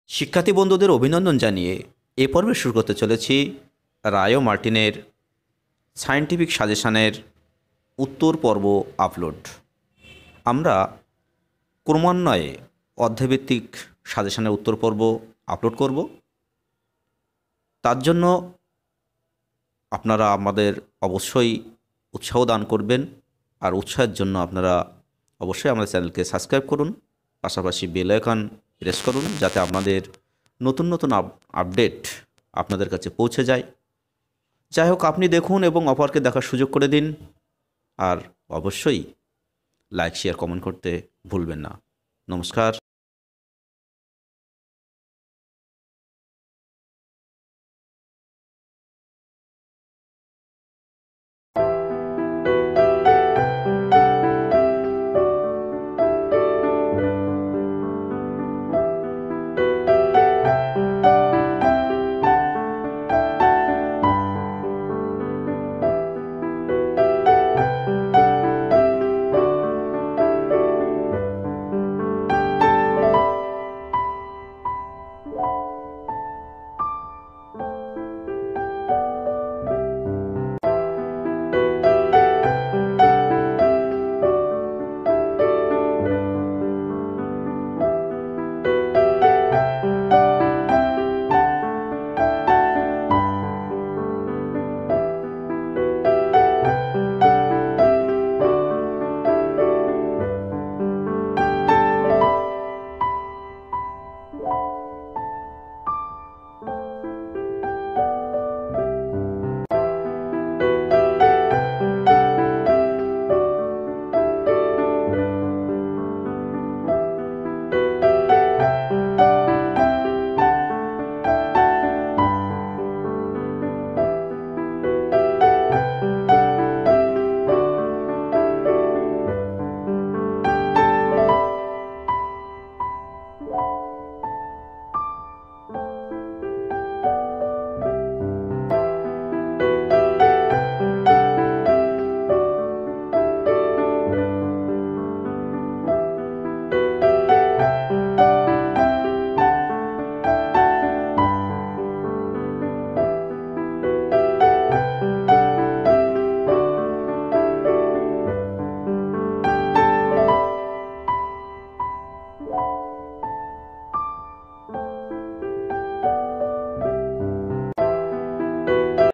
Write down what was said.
শিক্ষার্থী বন্ধুদের অভিনন্দন জানিয়ে এ পর্বে শুরু করতে চলেছি রায় মার্টিনের সায়েন্টিফিক সাজেশনের উত্তর পর্ব আপলোড। আমরা ক্রমান্বয়ে অধ্যায়ভিত্তিক সাজেশনের উত্তর পর্ব আপলোড করব। তার জন্য আপনারা আমাদের অবশ্যই উৎসাহ দান করবেন, আর উৎসাহের জন্য আপনারা অবশ্যই আমাদের চ্যানেলকে সাবস্ক্রাইব করুন, পাশাপাশি বেল আইকন প্রেস করুন যাতে আপনাদের নতুন নতুন আপডেট আপনাদের কাছে পৌঁছে যায়। যাই হোক, আপনি দেখুন এবং অপরকে দেখার সুযোগ করে দিন, আর অবশ্যই লাইক শেয়ার কমেন্ট করতে ভুলবেন না। নমস্কার।